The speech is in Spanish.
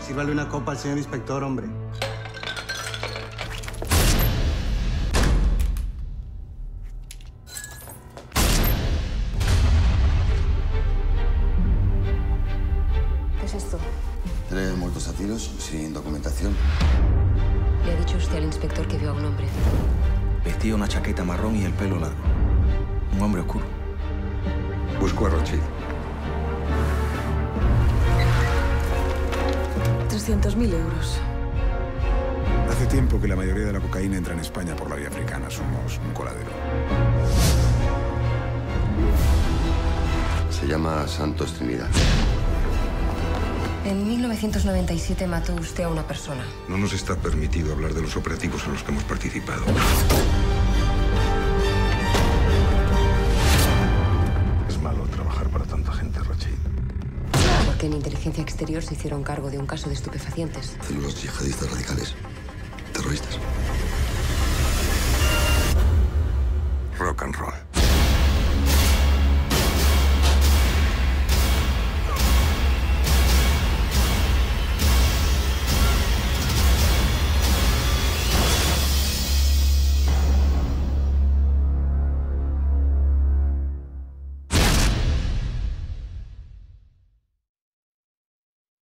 Sírvale una copa al señor inspector, hombre. ¿Qué es esto? 3 muertos a tiros, sin documentación. Le ha dicho usted al inspector que vio a un hombre. Vestía una chaqueta marrón y el pelo largo. Un hombre oscuro. Busco a Rothschild. 300.000 euros. Hace tiempo que la mayoría de la cocaína entra en España por la vía africana. Somos un coladero. Se llama Santos Trinidad. En 1997 mató usted a una persona. No nos está permitido hablar de los operativos en los que hemos participado. Es malo trabajar para tanta gente, Rothschild. Porque en inteligencia exterior se hicieron cargo de un caso de estupefacientes. Células yihadistas radicales. Terroristas.